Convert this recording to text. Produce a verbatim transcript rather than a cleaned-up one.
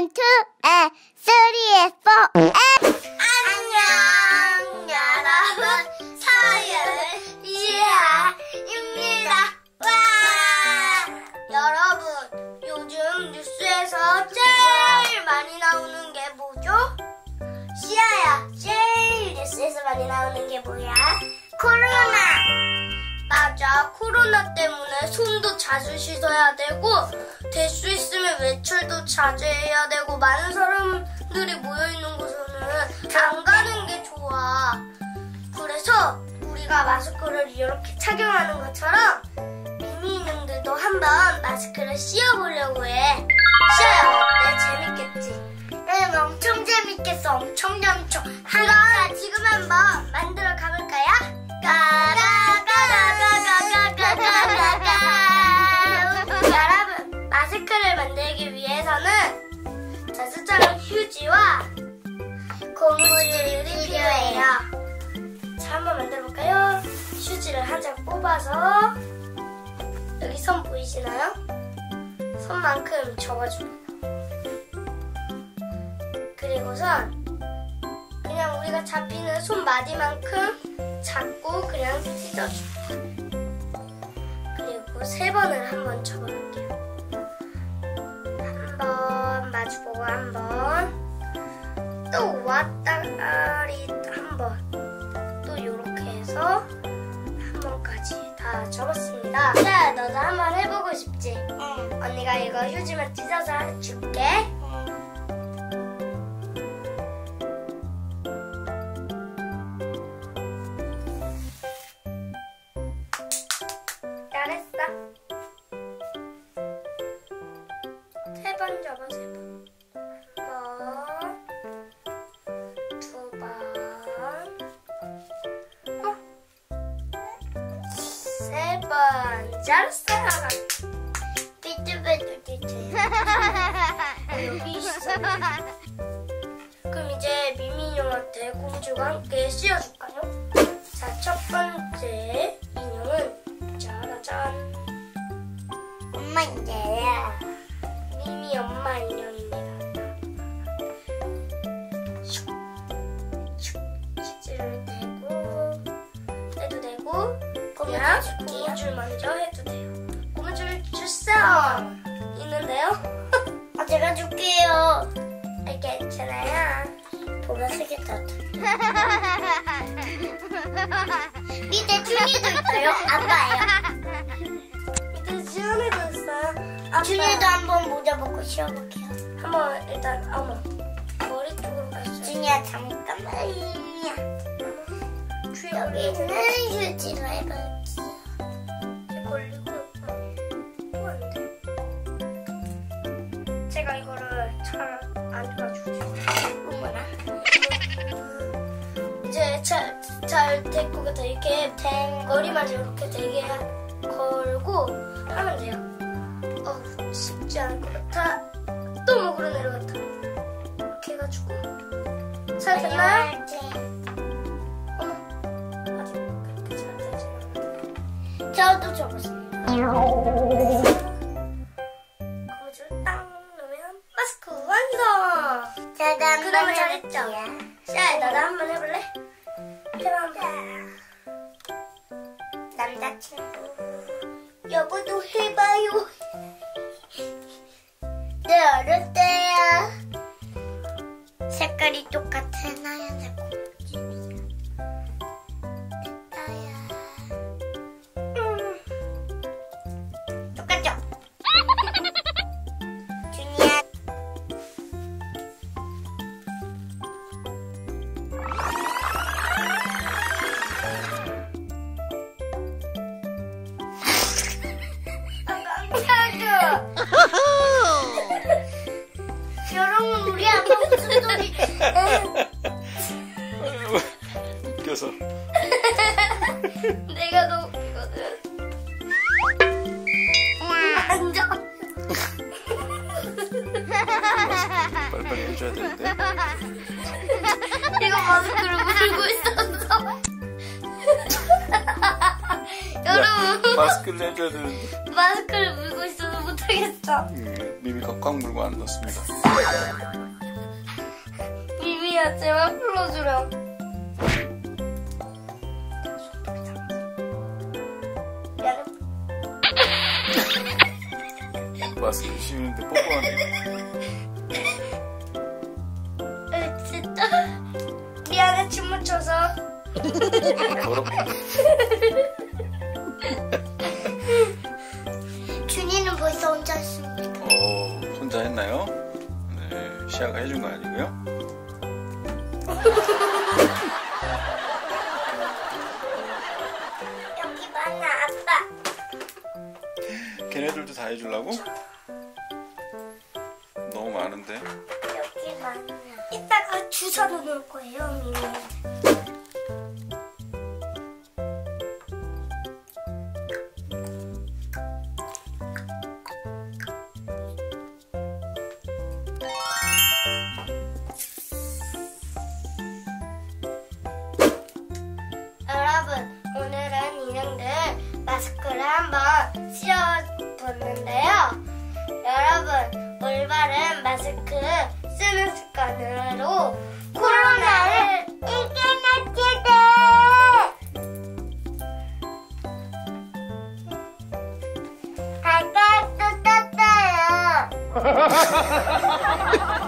and two and three and four and 안녕 여러분, 서윤 시아입니다. 와! 여러분, 요즘 뉴스에서 제일 많이 나오는 게 뭐죠? 시아야, 제일 뉴스에서 많이 나오는 게 뭐야? 코로나! 맞아, 코로나 때문에 손도 자주 씻어야 되고 될 수 있으면 외출도 자주 해야 되고 많은 사람들이 모여있는 곳에는 안 가는 게 좋아. 그래서 우리가 마스크를 이렇게 착용하는 것처럼 미미 인형들도 한번 마스크를 씌워보려고 해. 시아야, 어때? 재밌겠지? 응, 엄청 재밌겠어. 엄청 엄청. 그럼 지금 한번 만들어 가볼까요? 가가가가가가가가가가. 여러분, 마스크를 만들기 위해서는 저수처럼 휴지와 고무줄이 필요해요. 자, 한번 만들어볼까요? 휴지를 한 장 뽑아서 여기 선 보이시나요? 선만큼 접어줍니다. 그리고선 그냥 우리가 잡히는 손마디만큼 잡고 그냥 찢어줍니다. 그리고 세 번을 한번 접어볼게요. 한 번 마주보고 한 번, 또 왔다리 한 번, 또 이렇게 해서 한 번까지 다 접었습니다. 자, 너도 한번 해보고 싶지? 응. 언니가 이거 휴지만 찢어서 줄게. 잘했어. 세 번 접어, 세 번. 한 번, 두 번, 어? 세 번. 잘했어. 삐뚤빼뚤삐뚤. 여기 있어. 그럼 이제 미미인형한테 공주가 함께 씌워줄까요? 자, 첫 번째 인형은 짜라잔, 엄마 인제야. 미미 엄마 인형입니다. 슉, 슉, 휴지를 대고 해도 되고 그냥 고무줄 먼저 해도 돼요. 고무줄 주세요. 있는데요? 아, 제가 줄게요. 아, 괜찮아요. 보라색이다. 밑에 준이도 있어요. 아빠예요. 밑에 지연이도 있어요. 아빠. 준이도 한번 모자 벗고 씌워볼게요. 한번 일단 어머, 머리 쪽으로 갔어요. 준이야, 잠깐만요. 여기는 휴지로 해볼게요. 걸리고 또 안 돼. 제가 이거를 잘 안 도와주죠. 어머나. 이제 잘, 잘 됐고 그다 이렇게 된 머리만 이렇게 되게 걸고 하면 돼요. 어우, 쉽지 않을 것 같아. 또 목으로 내려갔다. 이렇게 해가지고 잘 됐나요? 어머, 아직 그렇게 잘 되지 않아요. 저도 접었습니다. 고무줄 딱 넣으면 마스크 완성! 짜잔. 그러면 잘했죠? 자, 나도 한번 해볼래? 해봐. 남자친구. 여보도 해봐요. 네, 어릴 때야. 색깔이 똑같은 하얀색 고무줄이야. 됐다야. 음. 똑같죠? 준이야. 깜짝이야. 여러분, 우리 아빠 무슨 소리? 웃겨서. 내가 너 웃기거든. 앉아. 빨리빨리 해줘야 되는데. 이거 마스크를 물고 있었어. 여러분 마스크를 해줘야 되는데. 마스크를 물고 있어서 못하겠어. 음, 미미 꽉꽉 물고 앉았습니다. 미미야 제발 풀어주렴. 미안해. 마스크 씌우는데 뽀뽀하네. 으, 진짜 미안해 춤 묻혀서. 더럽고. 준이는 벌써 혼자 했습니다. 어, 혼자 했나요? 네, 시아가 해준 거 아니고요? 여기 많아 아빠. 걔네들도 다 해주려고? 너무 많은데. 여기 많아. 이따가 주사도 놓을 거예요 미미. 여러분 오늘은 인형들 마스크를 한번 씌워봤는데요. 여러분 올바른 마스크 쓰는 습관으로 코로나를 이겨내게 돼. 아까 또 떴어요.